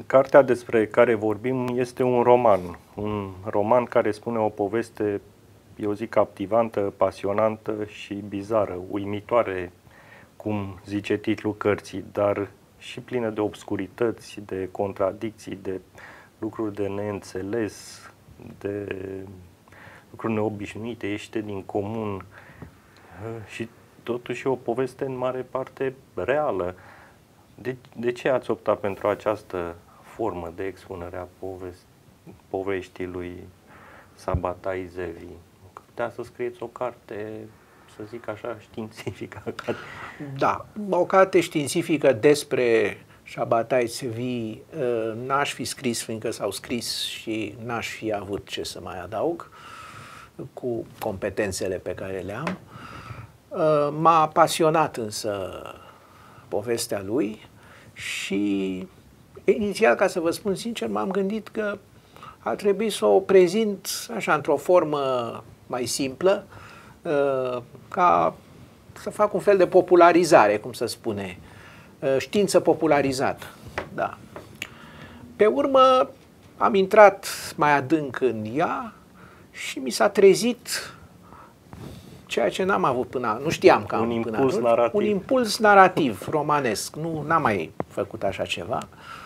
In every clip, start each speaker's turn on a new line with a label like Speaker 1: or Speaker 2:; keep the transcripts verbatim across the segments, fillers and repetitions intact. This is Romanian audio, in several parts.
Speaker 1: Cartea despre care vorbim este un roman. Un roman care spune o poveste, eu zic, captivantă, pasionantă și bizară, uimitoare, cum zice titlul cărții, dar și plină de obscurități, de contradicții, de lucruri de neînțeles, de lucruri neobișnuite, ieșite din comun și totuși o poveste în mare parte reală. De, de ce ați optat pentru această formă de expunere a povesti, poveștii lui Sabbatai Zevi? Putea să scrieți o carte, să zic așa, științifică.
Speaker 2: Da, o carte științifică despre Sabbatai Zevi n-aș fi scris, fiindcă s-au scris și n-aș fi avut ce să mai adaug cu competențele pe care le am. M-a pasionat însă povestea lui și inițial, ca să vă spun sincer, m-am gândit că ar trebui să o prezint așa într-o formă mai simplă, ca să fac un fel de popularizare, cum să spune, știință popularizată. Da. Pe urmă am intrat mai adânc în ea și mi s-a trezit ceea ce n-am avut până, nu știam că am
Speaker 1: un
Speaker 2: până
Speaker 1: impuls
Speaker 2: atunci,
Speaker 1: narrativ.
Speaker 2: un impuls narrativ romanesc. Nu n-am mai făcut așa ceva,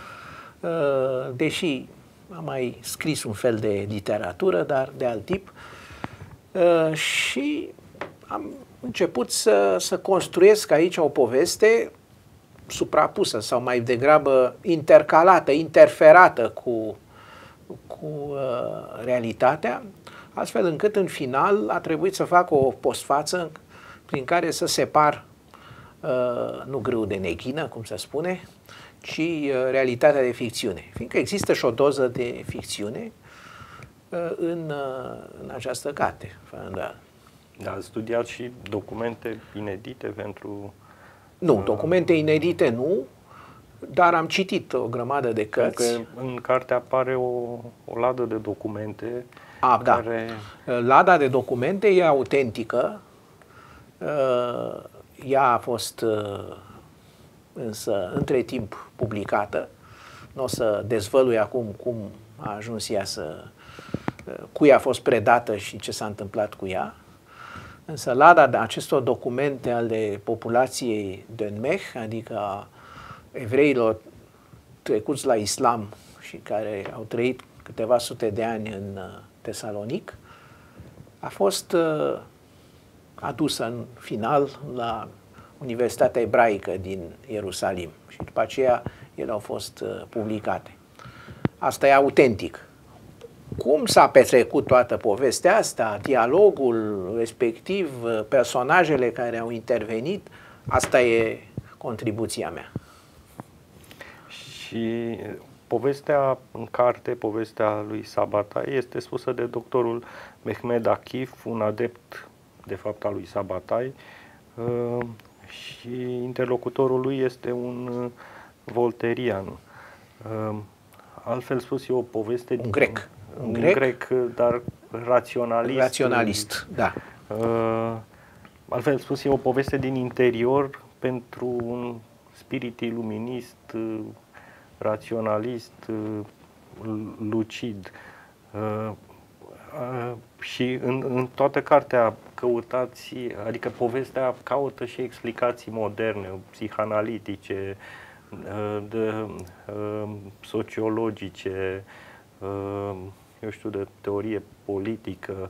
Speaker 2: deși am mai scris un fel de literatură, dar de alt tip, și am început să, să construiesc aici o poveste suprapusă sau mai degrabă intercalată, interferată cu, cu uh, realitatea, astfel încât în final a trebuit să fac o postfață prin care să separ uh, nu grâu de neghină, cum se spune, ci uh, realitatea de ficțiune. Fiindcă există și o doză de ficțiune uh, în, uh, în această carte. Da.
Speaker 1: Da, ați studiat și documente inedite pentru...
Speaker 2: Nu, documente inedite nu, dar am citit o grămadă de cărți.
Speaker 1: Că în carte apare o, o ladă de documente.
Speaker 2: A,
Speaker 1: care...
Speaker 2: da. Lada de documente e autentică. Ea a fost însă între timp publicată. Nu o să dezvălui acum cum a ajuns ea să... cui a fost predată și ce s-a întâmplat cu ea. Însă lada de acestor documente ale populației Dönmech, adică a evreilor trecuți la islam și care au trăit câteva sute de ani în Tesalonic, a fost uh, adusă în final la Universitatea Ebraică din Ierusalim și după aceea ele au fost uh, publicate. Asta e autentic. Cum s-a petrecut toată povestea asta, dialogul respectiv, personajele care au intervenit, asta e contribuția mea.
Speaker 1: Și povestea în carte, povestea lui Sabbatai, este spusă de doctorul Mehmed Akif, un adept de fapt al lui Sabbatai, și interlocutorul lui este un volterian. Altfel spus, e o poveste...
Speaker 2: Un grec.
Speaker 1: Un, un grec, grec, dar raționalist.
Speaker 2: Raționalist, da.
Speaker 1: Uh, altfel spus, e o poveste din interior pentru un spirit iluminist, uh, raționalist, uh, lucid. Uh, uh, și în, în toată cartea căutați, adică povestea caută și explicații moderne, psihanalitice, uh, de, uh, sociologice, uh, eu știu, de teorie politică.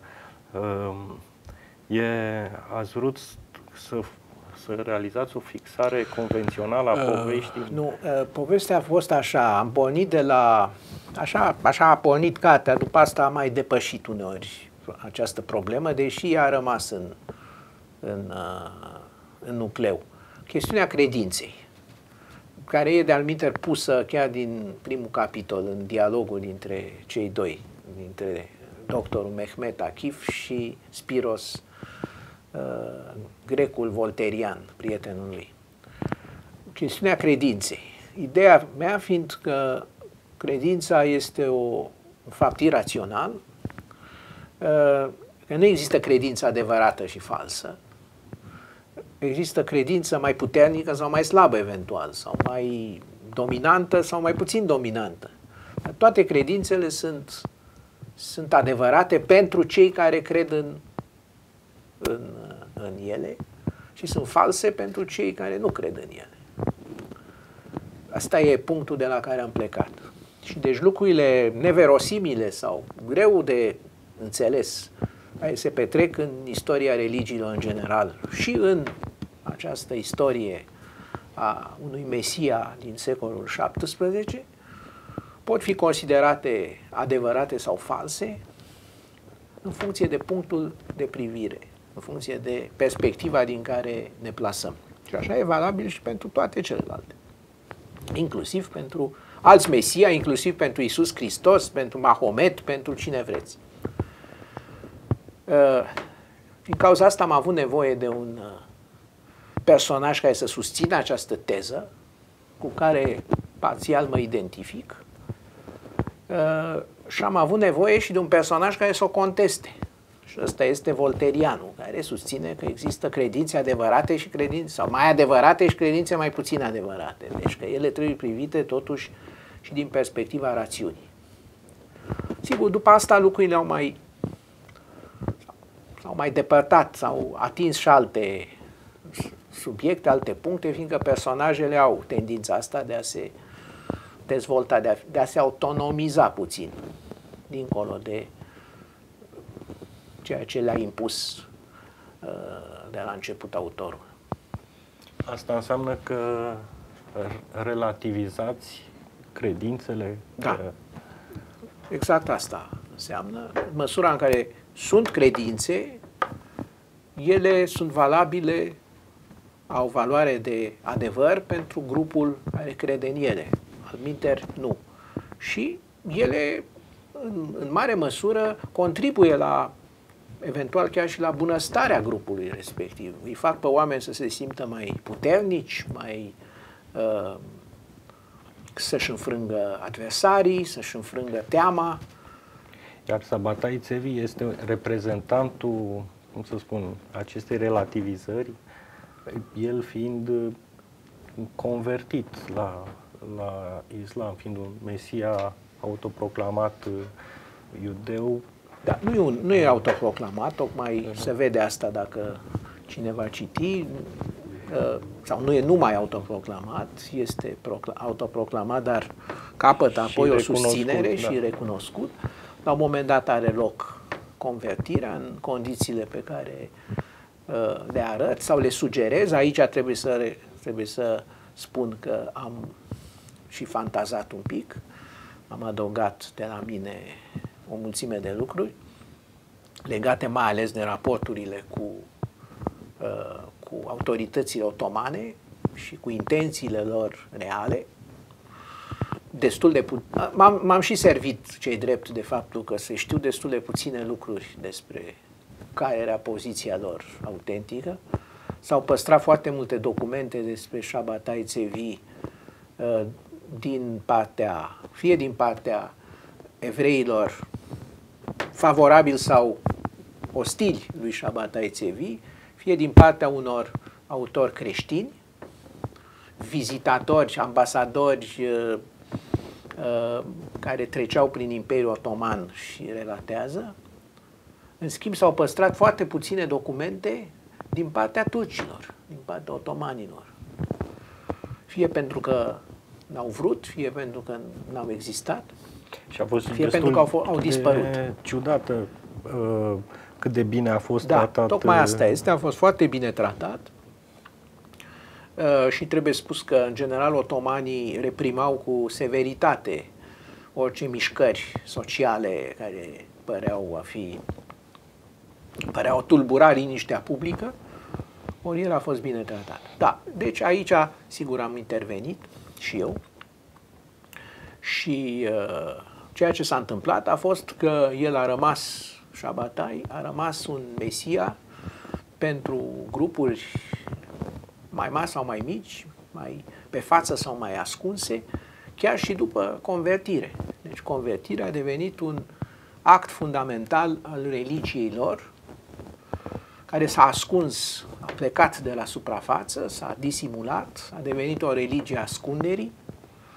Speaker 1: E, ați vrut să, să realizați o fixare convențională a poveștii?
Speaker 2: Uh, nu, uh, povestea a fost așa, am pornit de la, așa, așa a pornit cartea, după asta am mai depășit uneori această problemă, deși ea a rămas în, în, uh, în nucleu. Chestiunea credinței, care e de-al minteri pusă chiar din primul capitol, în dialogul dintre cei doi, dintre doctorul Mehmet Akif și Spiros, uh, grecul volterian, prietenul lui. Chestiunea credinței. Ideea mea fiind că credința este o, un fapt irațional, uh, că nu există credință adevărată și falsă, există credință mai puternică sau mai slabă eventual, sau mai dominantă sau mai puțin dominantă. Toate credințele sunt, sunt adevărate pentru cei care cred în, în, în ele și sunt false pentru cei care nu cred în ele. Asta e punctul de la care am plecat. Și deci lucrurile neverosimile sau greu de înțeles care se petrec în istoria religiilor în general și în această istorie a unui Mesia din secolul șaptesprezece pot fi considerate adevărate sau false în funcție de punctul de privire, în funcție de perspectiva din care ne plasăm. Și așa e valabil și pentru toate celelalte. Inclusiv pentru alți Mesia, inclusiv pentru Iisus Hristos, pentru Mahomet, pentru cine vreți. Din cauza asta am avut nevoie de un personaj care să susțină această teză, cu care parțial mă identific, și am avut nevoie și de un personaj care să o conteste. Și ăsta este volterianul, care susține că există credințe adevărate și credințe, sau mai adevărate și credințe mai puțin adevărate. Deci că ele trebuie privite totuși și din perspectiva rațiunii. Sigur, după asta lucrurile au mai, s-au mai depărtat, s-au atins și alte subiecte, alte puncte, fiindcă personajele au tendința asta de a se dezvolta, de a, de a se autonomiza puțin, dincolo de ceea ce le-a impus de la început autorul.
Speaker 1: Asta înseamnă că relativizați credințele?
Speaker 2: Da.
Speaker 1: Că...
Speaker 2: Exact asta înseamnă. În măsura în care sunt credințe, ele sunt valabile, au valoare de adevăr pentru grupul care crede în ele. Altminteri, nu. Și ele, în, în mare măsură, contribuie la, eventual chiar și la bunăstarea grupului respectiv. Îi fac pe oameni să se simtă mai puternici, mai uh, să-și înfrângă adversarii, să-și înfrângă teama.
Speaker 1: Iar Sabbatai Tzvi este reprezentantul, cum să spun, acestei relativizări, el fiind convertit la, la islam, fiind un Mesia autoproclamat iudeu.
Speaker 2: Da, nu e, un, nu e autoproclamat, tocmai uh-huh. se vede asta dacă cineva citi, sau nu e numai autoproclamat, este autoproclamat, dar capătă apoi o susținere da. și recunoscut. La un moment dat are loc convertirea în condițiile pe care uh, le arăt sau le sugerez. Aici trebuie să, trebuie să spun că am și fantazat un pic, am adăugat de la mine o mulțime de lucruri legate mai ales de raporturile cu, uh, cu autoritățile otomane și cu intențiile lor reale. Destul de pu- m-am, m-am și servit, cei drept, de faptul că se știu destul de puține lucruri despre care era poziția lor autentică. S-au păstrat foarte multe documente despre Sabbatai Tzvi uh, din partea, fie din partea evreilor favorabili sau ostili lui Sabbatai Tzvi, fie din partea unor autori creștini, vizitatori, ambasadori uh, uh, care treceau prin Imperiul Otoman și relatează. În schimb, s-au păstrat foarte puține documente din partea turcilor, din partea otomanilor. Fie pentru că n-au vrut, fie pentru că n-au existat,
Speaker 1: și a fost
Speaker 2: fie pentru că au, au dispărut.
Speaker 1: Ciudată uh, cât de bine a fost
Speaker 2: da,
Speaker 1: tratat.
Speaker 2: Tocmai asta este, a fost foarte bine tratat. Uh, și trebuie spus că, în general, otomanii reprimau cu severitate orice mișcări sociale care păreau a fi, păreau a tulbura liniștea publică, ori el a fost bine tratat. Da, deci aici, sigur, am intervenit și eu și uh, ceea ce s-a întâmplat a fost că el a rămas, Sabbatai, a rămas un Mesia pentru grupuri mai mari sau mai mici, mai pe față sau mai ascunse, chiar și după convertire. Deci convertirea a devenit un act fundamental al religiei lor, care s-a ascuns, a plecat de la suprafață, s-a disimulat, a devenit o religie a ascunderii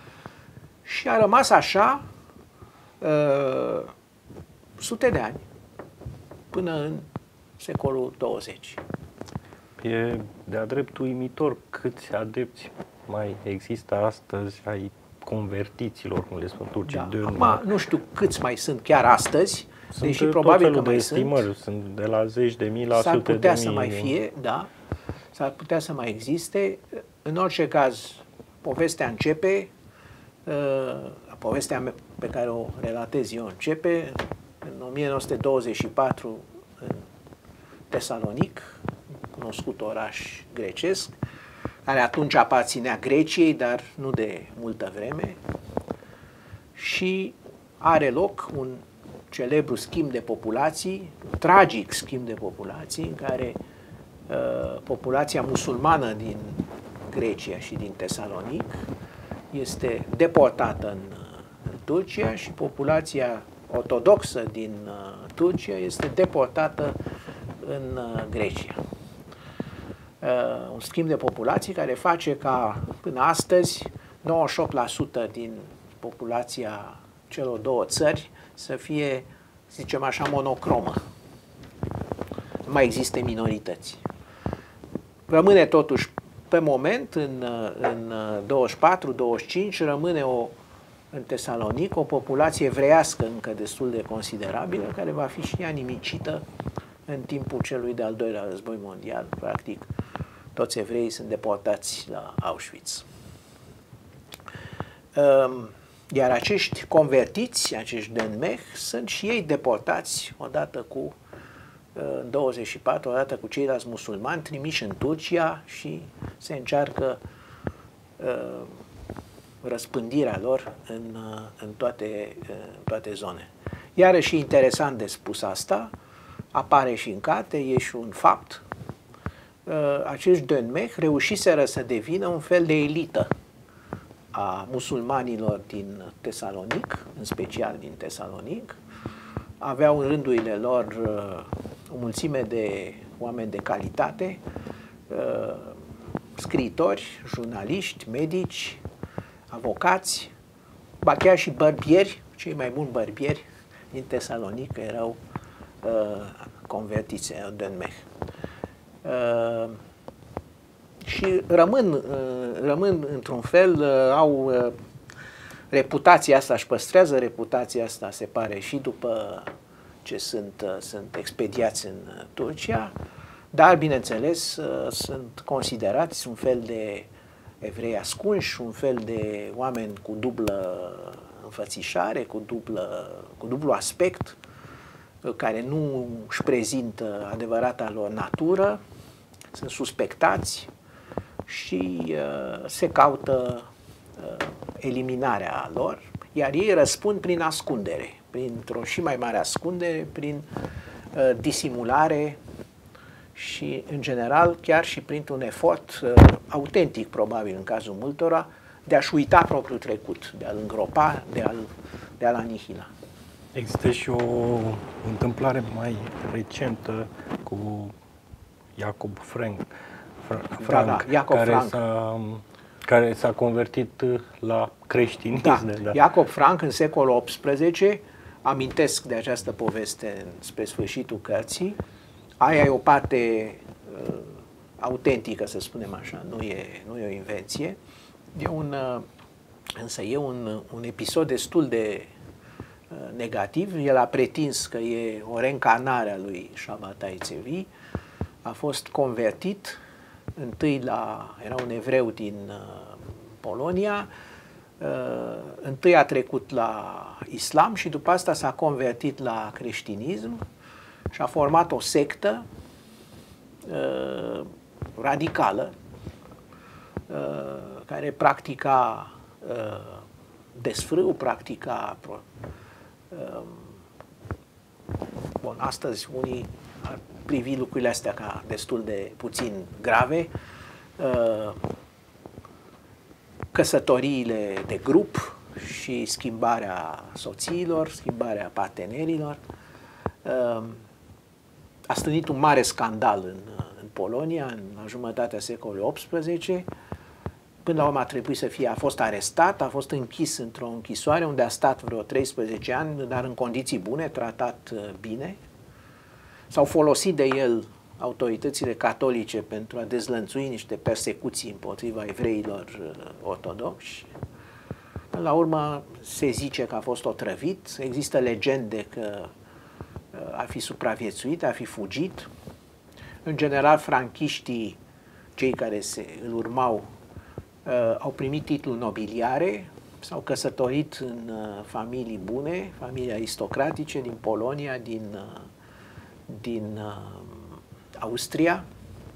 Speaker 2: și a rămas așa uh, sute de ani, până în secolul douăzeci.
Speaker 1: E de-a drept uimitor câți adepți mai există astăzi ai convertiților, cum le spun turcii.
Speaker 2: Da.
Speaker 1: De
Speaker 2: Acum, nu știu câți mai sunt chiar astăzi,
Speaker 1: sunt
Speaker 2: deși probabil că
Speaker 1: de
Speaker 2: mai
Speaker 1: estimări,
Speaker 2: sunt.
Speaker 1: Sunt de la zeci de mii la
Speaker 2: S-ar
Speaker 1: sute de
Speaker 2: putea
Speaker 1: mii.
Speaker 2: să mai fie, da, s-ar putea să mai existe. În orice caz, povestea începe, uh, povestea pe care o relatez eu începe în o mie nouă sute douăzeci și patru în Tesalonic, cunoscut oraș grecesc, care atunci aparținea Greciei, dar nu de multă vreme, și are loc un celebru schimb de populații, tragic schimb de populații, în care uh, populația musulmană din Grecia și din Tesalonic este deportată în, în Turcia și populația ortodoxă din uh, Turcia este deportată în uh, Grecia. Uh, un schimb de populații care face ca până astăzi nouăzeci și opt la sută din populația celor două țări să fie, zicem așa, monocromă. Nu mai există minorități. Rămâne totuși, pe moment, în, în douăzeci și patru douăzeci și cinci, rămâne o, în Tesalonic o populație evreiască încă destul de considerabilă, care va fi și ea nimicită în timpul celui de-al doilea război mondial. Practic, toți evreii sunt deportați la Auschwitz. Iar acești convertiți, acești denmeh, sunt și ei deportați odată cu, în douăzeci și patru, odată cu ceilalți musulmani, trimiși în Turcia și se încearcă uh, răspândirea lor în, uh, în, toate, uh, în toate zone. Iarăși interesant de spus asta, apare și în carte, e și un fapt, uh, acești denmeh reușiseră să devină un fel de elită a musulmanilor din Tesalonic, în special din Tesalonic. Aveau în rândurile lor uh, o mulțime de oameni de calitate, uh, scriitori, jurnaliști, medici, avocați, ba chiar și bărbieri, cei mai buni bărbieri din Tesalonic erau uh, convertiți în denmeh. Uh, și rămân, rămân într-un fel, au reputația asta, își păstrează reputația asta, se pare, și după ce sunt, sunt expediați în Turcia, dar, bineînțeles, sunt considerați un fel de evrei ascunși, un fel de oameni cu dublă înfățișare, cu, dublă, cu dublu aspect, care nu își prezintă adevărata lor natură, sunt suspectați și uh, se caută uh, eliminarea lor, iar ei răspund prin ascundere, printr-o și mai mare ascundere, prin uh, disimulare și, în general, chiar și printr-un efort uh, autentic, probabil, în cazul multora, de a-și uita propriul trecut, de a-l îngropa, de a-l, de a-l anihila.
Speaker 1: Există și o întâmplare mai recentă cu Jacob Frank, Frank
Speaker 2: da, da, Jacob
Speaker 1: care
Speaker 2: Frank.
Speaker 1: s-a care s-a convertit la creștinism.
Speaker 2: Da.
Speaker 1: Da.
Speaker 2: Jacob Frank, în secolul optsprezece, amintesc de această poveste spre sfârșitul cărții. Aia e o parte uh, autentică, să spunem așa, nu e, nu e o invenție. E un, uh, însă e un, un episod destul de uh, negativ. El a pretins că e o reîncarnare a lui Shabbatai Tzvi. A fost convertit întâi la, era un evreu din uh, Polonia, uh, întâi a trecut la islam și după asta s-a convertit la creștinism și a format o sectă uh, radicală uh, care practica uh, desfrâu, practica uh, bun, astăzi unii ar privi lucrurile astea ca destul de puțin grave, căsătoriile de grup și schimbarea soțiilor, schimbarea partenerilor. A stârnit un mare scandal în, în Polonia, în la jumătatea secolului optsprezece, până la urmă a trebuit să fie, a fost arestat, a fost închis într-o închisoare unde a stat vreo treisprezece ani, dar în condiții bune, tratat bine. S-au folosit de el autoritățile catolice pentru a dezlănțui niște persecuții împotriva evreilor ortodoxi. Până la urmă se zice că a fost otrăvit, există legende că ar fi supraviețuit, ar fi fugit. În general, franchiștii, cei care se, îl urmau, au primit titluri nobiliare, s-au căsătorit în familii bune, familii aristocratice din Polonia, din, din Austria,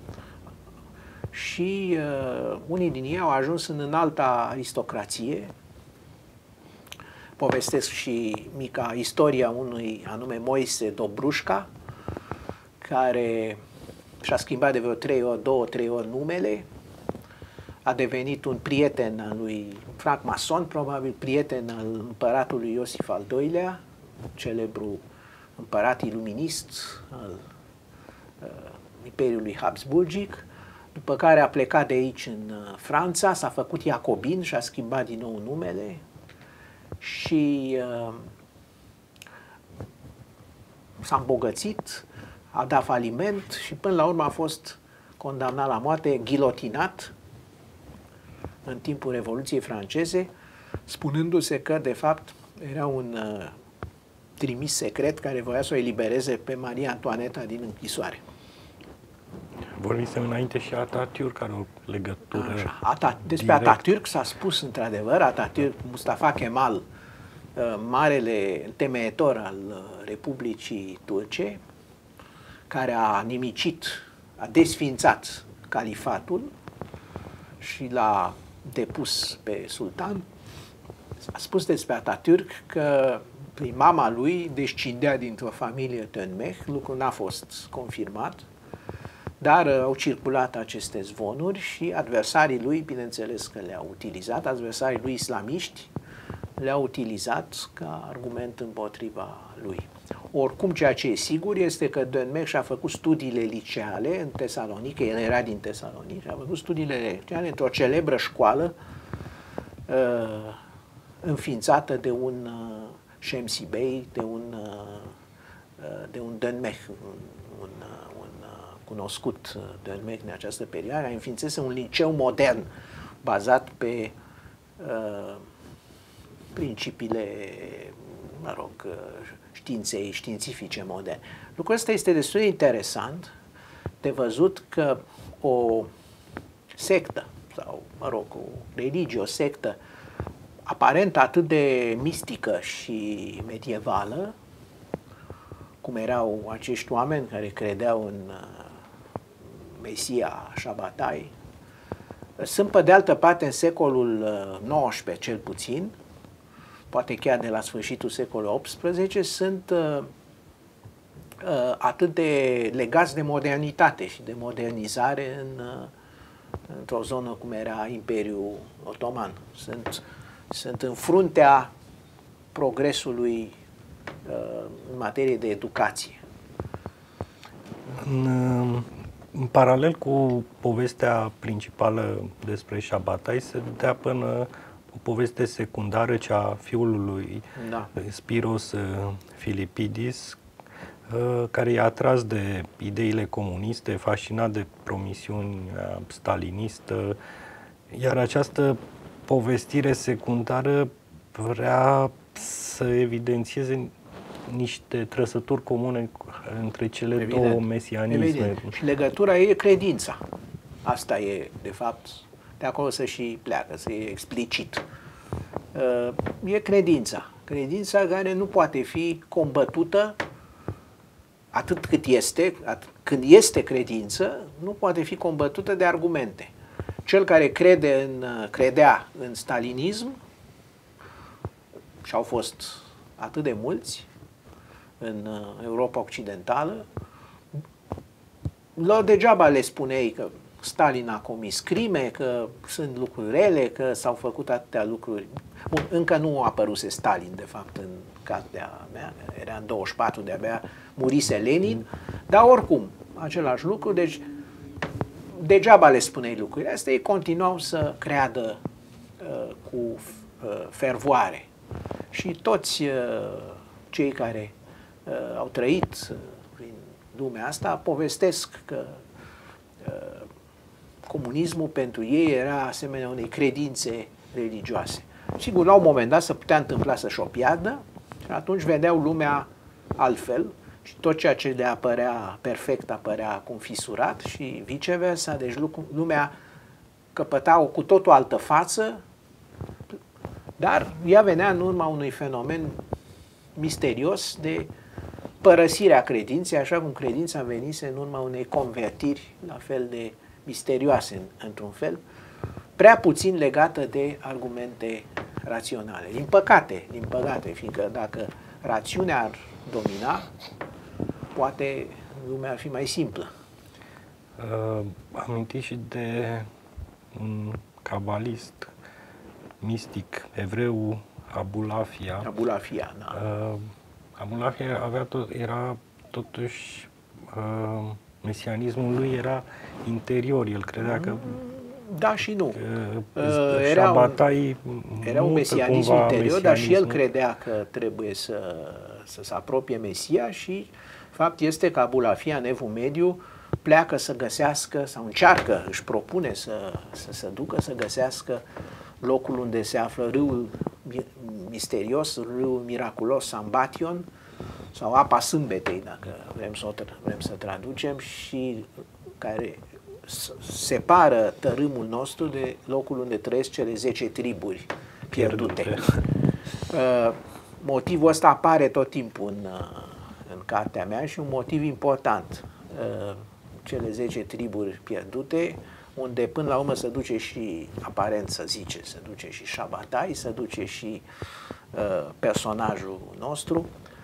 Speaker 2: și uh, unii din ei au ajuns în înalta aristocrație. Povestesc și mica istoria unui anume Moise Dobrușca, care și-a schimbat de vreo trei ori, două, trei ori numele, a devenit un prieten al lui Franc Mason, probabil prieten al împăratului Iosif al doilea, celebru împărat iluminist al uh, Imperiului Habsburgic, după care a plecat de aici în Franța, s-a făcut iacobin și a schimbat din nou numele și uh, s-a îmbogățit, a dat faliment și până la urmă a fost condamnat la moarte, ghilotinat în timpul Revoluției franceze, spunându-se că de fapt era un uh, trimis secret care voia să o elibereze pe Maria Antoaneta din închisoare.
Speaker 1: Vorbisem înainte și Atatürk are o legătură.
Speaker 2: Așa. Ata, despre
Speaker 1: direct.
Speaker 2: Atatürk s-a spus într-adevăr, Atatürk, Mustafa Kemal, marele temeietor al Republicii Turce, care a nimicit, a desfințat califatul și l-a depus pe sultan, a spus despre Atatürk că prin mama lui descindea dintr-o familie Tönmech, lucru n-a fost confirmat, dar uh, au circulat aceste zvonuri și adversarii lui, bineînțeles că le-au utilizat, adversarii lui islamiști le-au utilizat ca argument împotriva lui. Oricum, ceea ce e sigur este că Tönmech și-a făcut studiile liceale în Tesalonic, el era din Tesalonic, și-a făcut studiile liceale într-o celebră școală uh, înființată de un uh, Shemsi Bey, de un, uh, de un Tönmech, un, un, un cunoscut Tönmech în această perioadă, a înființase un liceu modern bazat pe uh, principiile, mă rog, științei științifice moderne. Lucrul ăsta este destul de interesant de văzut că o sectă sau, mă rog, o religie, o sectă aparent atât de mistică și medievală, cum erau acești oameni care credeau în Mesia Shabbatai, sunt pe de altă parte în secolul nouăsprezece cel puțin, poate chiar de la sfârșitul secolului optsprezece, sunt uh, uh, atât de legați de modernitate și de modernizare în, uh, într-o zonă cum era Imperiul Otoman. Sunt, sunt în fruntea progresului uh, în materie de educație.
Speaker 1: În, în paralel cu povestea principală despre Shabbatai se dea până o poveste secundară, cea a fiului
Speaker 2: Da.
Speaker 1: Spiros Filipidis, care i-a atras de ideile comuniste, fascinat de promisiunea stalinistă, iar această povestire secundară vrea să evidențieze niște trăsături comune între cele
Speaker 2: Evident.
Speaker 1: două mesianisme.
Speaker 2: Evident. Și legătura e credința. Asta e, de fapt, de acolo să și pleacă, să e explicit. E credința. Credința care nu poate fi combătută atât cât este, atât, când este credință, nu poate fi combătută de argumente. Cel care crede în, credea în stalinism, și au fost atât de mulți în Europa Occidentală, lor degeaba le spuneai că Stalin a comis crime, că sunt lucruri rele, că s-au făcut atâtea lucruri. Bun, încă nu a apăruse Stalin, de fapt, în cartea mea, era în douăzeci și patru, de-abia murise Lenin, dar oricum, același lucru, deci degeaba le spuneai lucrurile astea, ei continuau să creadă uh, cu uh, fervoare. Și toți uh, cei care uh, au trăit uh, prin lumea asta povestesc că uh, comunismul pentru ei era asemenea unei credințe religioase. Sigur, la un moment dat se putea întâmpla să-și o piardă și atunci vedeau lumea altfel și tot ceea ce le apărea perfect apărea acum fisurat și viceversa, deci lumea căpăta o cu totul altă față, dar ea venea în urma unui fenomen misterios de părăsirea credinței, așa cum credința venise în urma unei convertiri la fel de misterioase într-un fel, prea puțin legată de argumente raționale. Din păcate, din păcate, fiindcă dacă rațiunea ar domina, poate lumea ar fi mai simplă.
Speaker 1: Uh, aminti și de un cabalist mistic evreu, Abulafia.
Speaker 2: Abulafia, da.
Speaker 1: Uh, Abulafia avea tot, era totuși uh, mesianismul lui era interior, el credea că
Speaker 2: da și nu.
Speaker 1: Uh, era, un,
Speaker 2: era un mesianism interior, dar și el credea că trebuie să, să se apropie Mesia și fapt este că Abulafia în Evul Mediu pleacă să găsească sau încearcă, își propune să, să se ducă să găsească locul unde se află râul misterios, râul miraculos Sambation sau apa sâmbetei, dacă vrem să, vrem să traducem, și care separă tărâmul nostru de locul unde trăiesc cele zece triburi pierdute. pierdute. Uh, motivul ăsta apare tot timpul în, în cartea mea și un motiv important. Uh, cele zece triburi pierdute, unde până la urmă se duce și, aparent să zice, se duce și Shabbatai, se duce și uh, personajul nostru.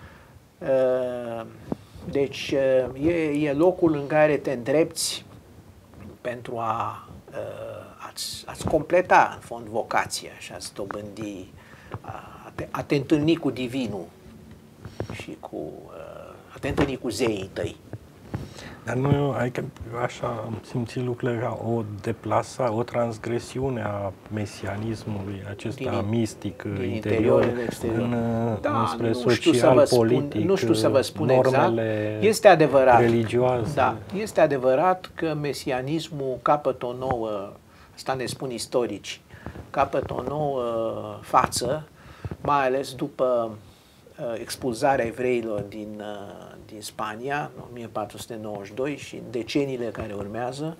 Speaker 2: Uh, deci uh, e, e locul în care te îndrepți pentru a, a-ți, a-ți completa, în fond, vocația și a-ți dobândi, a te, a te întâlni cu Divinul și cu, a te întâlni cu zeii tăi.
Speaker 1: Dar nu, adică așa am simțit lucrurile ca o deplasare, o transgresiune a mesianismului acesta din, mistic, din interior, în exterior, în, da, înspre social, politic,
Speaker 2: nu știu să vă spun exact. Este adevărat,
Speaker 1: religioase.
Speaker 2: Da, este adevărat că mesianismul capătă o nouă, asta ne spun istorici, capătă o nouă față, mai ales după expulzarea evreilor din, din Spania în o mie patru sute nouăzeci și doi și în deceniile care urmează.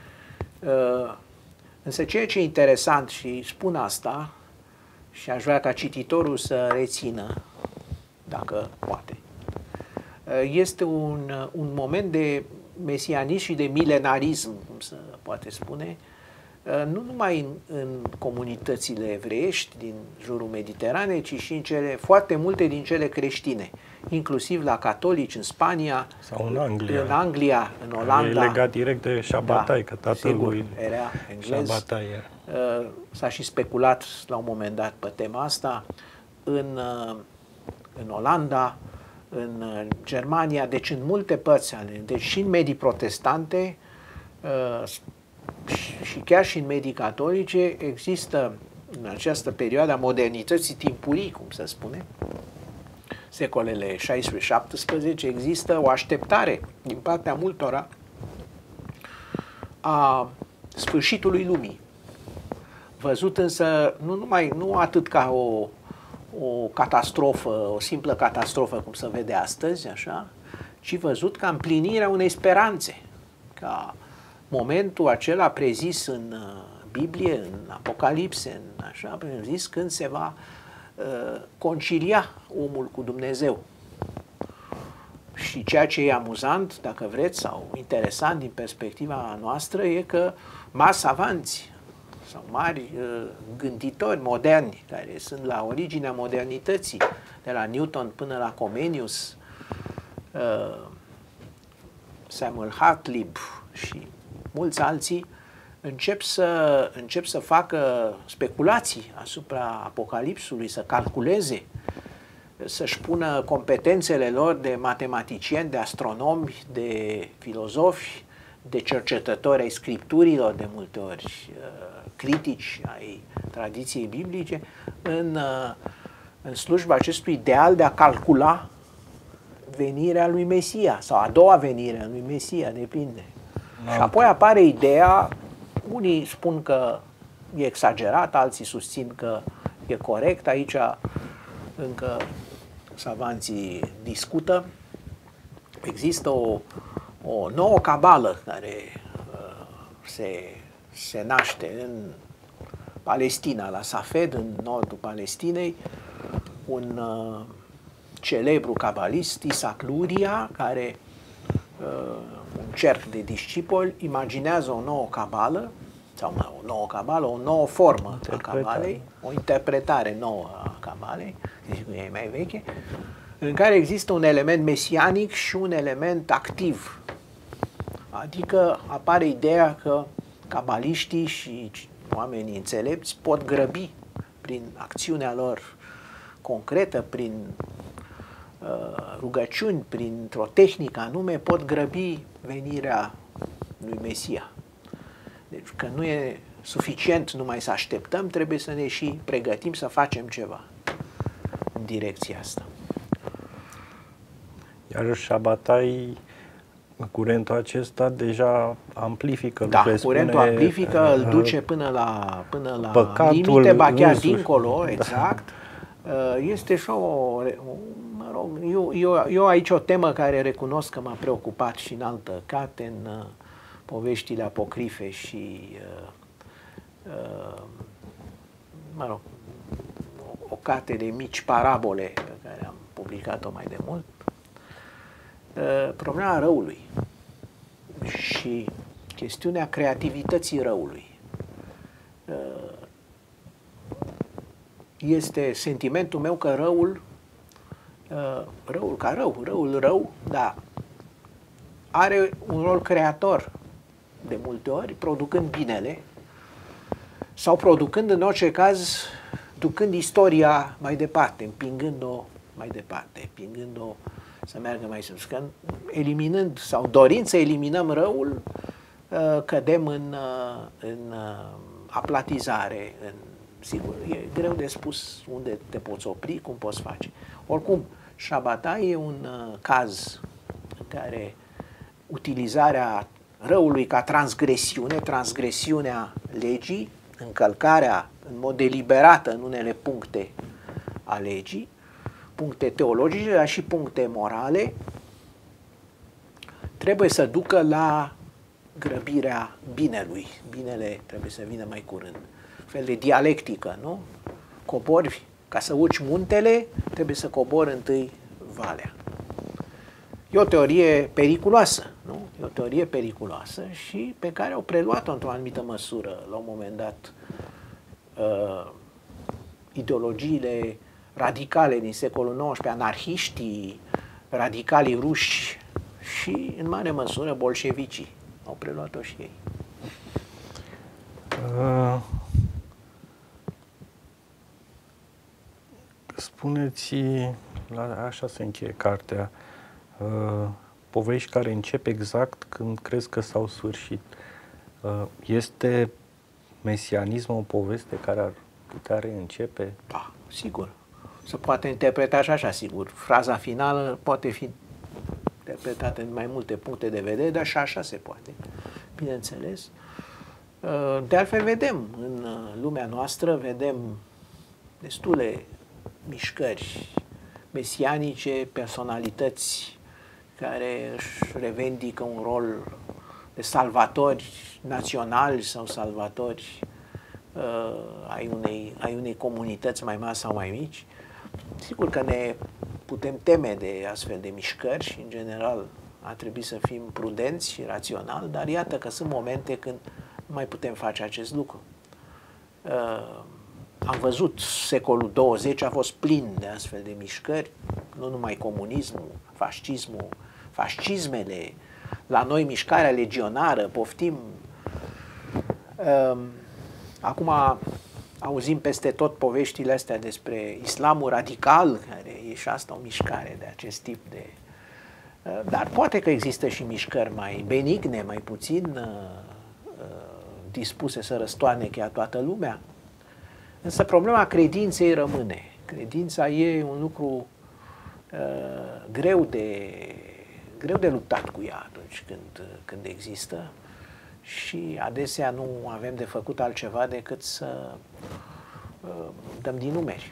Speaker 2: Însă ceea ce e interesant, și spun asta și aș vrea ca cititorul să rețină, dacă poate, este un, un moment de mesianism și de milenarism, cum se poate spune, nu numai în, în comunitățile evreiești din jurul Mediteranei, ci și în cele, foarte multe din cele creștine, inclusiv la catolici în Spania,
Speaker 1: sau în Anglia,
Speaker 2: în, Anglia, în Olanda.
Speaker 1: E legat direct de Shabbatai, da, că tatăl lui
Speaker 2: era englez.
Speaker 1: Shabbatai.
Speaker 2: S-a și speculat la un moment dat pe tema asta în, în Olanda, în Germania, deci în multe părți ale, deci și în medii protestante, și chiar și în medii catolice există în această perioadă a modernității timpurii, cum se spune, secolele șaisprezece șaptesprezece, există o așteptare din partea multora a sfârșitului lumii. Văzut însă nu numai, nu atât ca o, o catastrofă, o simplă catastrofă cum se vede astăzi, așa, ci văzut ca împlinirea unei speranțe, ca momentul acela prezis în Biblie, în Apocalipse, în așa, prezis când se va uh, concilia omul cu Dumnezeu. Și ceea ce e amuzant, dacă vreți, sau interesant din perspectiva noastră, e că mari savanți sau mari uh, gânditori moderni, care sunt la originea modernității, de la Newton până la Comenius, uh, Samuel Hartlib și mulți alții, încep să, încep să facă speculații asupra Apocalipsului, să calculeze, să-și pună competențele lor de matematicieni, de astronomi, de filozofi, de cercetători ai scripturilor, de multe ori critici ai tradiției biblice, în, în slujba acestui ideal de a calcula venirea lui Mesia sau a doua venire a lui Mesia, depinde. No. Și apoi apare ideea, unii spun că e exagerat, alții susțin că e corect, aici încă savanții discută. Există o, o nouă cabală care uh, se, se naște în Palestina, la Safed, în nordul Palestinei, un uh, celebru cabalist, Isaac Luria, care, uh, un cerc de discipoli, imaginează o nouă cabală, sau o nouă cabală, o nouă formă a cabalei, o interpretare nouă a cabalei, deci e mai veche, în care există un element mesianic și un element activ. Adică apare ideea că cabaliștii și oamenii înțelepți pot grăbi prin acțiunea lor concretă, prin uh, rugăciuni, printr-o tehnică anume, pot grăbi venirea lui Mesia. Deci că nu e suficient numai să așteptăm, trebuie să ne și pregătim să facem ceva în direcția asta.
Speaker 1: Iar Shabbatai, curentul acesta deja amplifică
Speaker 2: da,
Speaker 1: lucrurile.
Speaker 2: Curentul
Speaker 1: spune,
Speaker 2: amplifică, îl duce până la, până la păcatul, limite, ba chiar însuși. Dincolo, exact. Da. Este și o, mă rog, eu, eu, eu aici o temă care recunosc că m-a preocupat și în altă carte, în uh, poveștile apocrife și, uh, uh, mă rog, o, o carte de mici parabole pe care am publicat-o mai de mult. Uh, problema răului și chestiunea creativității răului. Uh, este sentimentul meu că răul, uh, răul ca rău, răul rău, da, are un rol creator de multe ori, producând binele sau producând, în orice caz, ducând istoria mai departe, împingând-o mai departe, împingând-o să meargă mai sus. Că eliminând sau dorind să eliminăm răul, cădem în, în aplatizare, în, sigur, e greu de spus unde te poți opri, cum poți face. Oricum, Shabbatai e un caz în care utilizarea răului ca transgresiune, transgresiunea legii, încălcarea în mod deliberat în unele puncte a legii, puncte teologice, dar și puncte morale, trebuie să ducă la grăbirea binelui. Binele trebuie să vină mai curând. Un fel de dialectică, nu? Cobori, ca să urci muntele, trebuie să cobori întâi valea. E o teorie periculoasă, nu? E o teorie periculoasă și pe care au preluat-o într-o anumită măsură, la un moment dat, uh, ideologiile radicale din secolul nouăsprezece, anarhiștii, radicalii ruși și, în mare măsură, bolșevicii. Au preluat-o și ei. Uh,
Speaker 1: spuneți, la, așa se încheie cartea, uh, povești care încep exact când crezi că s-au sfârșit. Uh, este mesianismul o poveste care ar putea reîncepe?
Speaker 2: Da, sigur. Se poate interpreta și așa, sigur. Fraza finală poate fi interpretată în mai multe puncte de vedere, dar și așa se poate, bineînțeles. De altfel, vedem în lumea noastră, vedem destule mișcări mesianice, personalități care își revendică un rol de salvatori naționali sau salvatori uh, ai, unei, ai unei comunități mai mari sau mai mici. Sigur că ne putem teme de astfel de mișcări și, în general, ar trebui să fim prudenți și raționali, dar iată că sunt momente când nu mai putem face acest lucru. Uh, am văzut, secolul douăzeci a fost plin de astfel de mișcări, nu numai comunismul, fascismul, fascismele, la noi mișcarea legionară, poftim. Uh, acum auzim peste tot poveștile astea despre islamul radical, care e și asta o mișcare de acest tip de Dar poate că există și mișcări mai benigne, mai puțin dispuse să răstoarne chiar toată lumea. Însă problema credinței rămâne. Credința e un lucru uh, greu, de, greu de luptat cu ea atunci când, când există și adesea nu avem de făcut altceva decât să uh, dăm din numeri.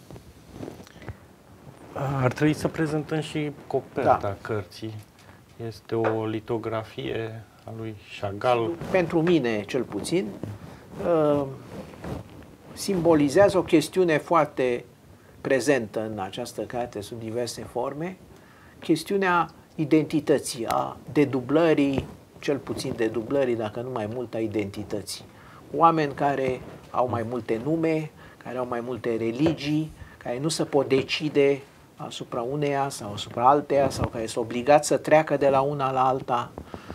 Speaker 1: Ar trebui să prezentăm și coperta
Speaker 2: Da.
Speaker 1: cărții. Este o litografie a lui Chagall.
Speaker 2: Pentru mine, cel puțin, uh, simbolizează o chestiune foarte prezentă în această carte sub diverse forme, chestiunea identității, a dedublării, cel puțin dedublării, dacă nu mai mult, a identității. Oameni care au mai multe nume, care au mai multe religii, care nu se pot decide asupra uneia sau asupra alteia, sau care sunt obligați să treacă de la una la alta,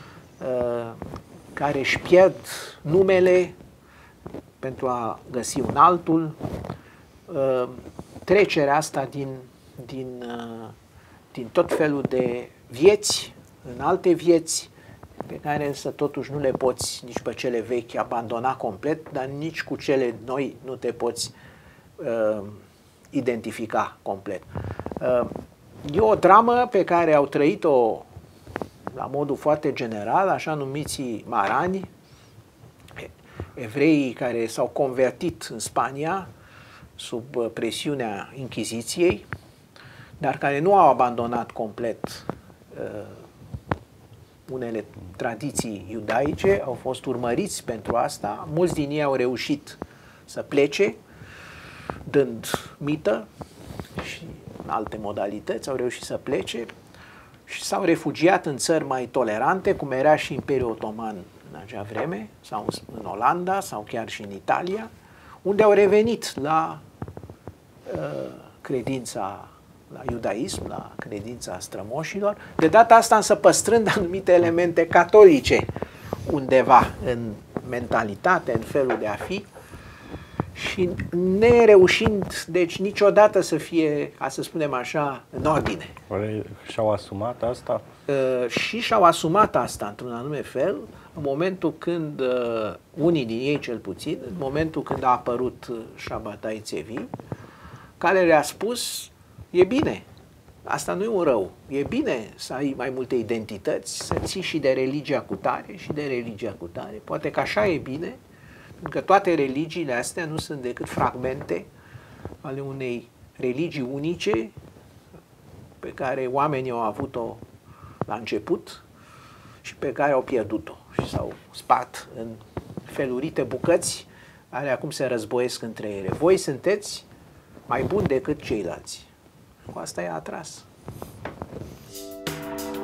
Speaker 2: care își pierd numele pentru a găsi un altul, trecerea asta din, din, din tot felul de vieți în alte vieți, pe care însă totuși nu le poți nici pe cele vechi abandona complet, dar nici cu cele noi nu te poți uh, identifica complet. Uh, e o dramă pe care au trăit-o la modul foarte general, așa numiții marani, evreii care s-au convertit în Spania sub presiunea Inchiziției, dar care nu au abandonat complet uh, unele tradiții iudaice, au fost urmăriți pentru asta. Mulți din ei au reușit să plece, dând mită și în alte modalități, au reușit să plece și s-au refugiat în țări mai tolerante, cum era și Imperiul Otoman în acea vreme, sau în Olanda, sau chiar și în Italia, unde au revenit la uh, credința, la iudaism, la credința strămoșilor, de data asta însă păstrând anumite elemente catolice undeva în mentalitate, în felul de a fi, și nereușind, deci, niciodată să fie, ca să spunem așa, în ordine.
Speaker 1: Oare și-au asumat asta?
Speaker 2: Uh, și și-au asumat asta într-un anume fel, în momentul când, uh, unii din ei cel puțin, în momentul când a apărut uh, Shabbatai Tzvi, care le-a spus, e bine, asta nu e un rău, e bine să ai mai multe identități, să ții și de religia cu tare și de religia cu tare. Poate că așa e bine, pentru că toate religiile astea nu sunt decât fragmente ale unei religii unice pe care oamenii au avut-o la început și pe care au pierdut-o și s-au spart în felurite bucăți care acum se războiesc între ele. Voi sunteți mai buni decât ceilalți. Cu asta i-a atras.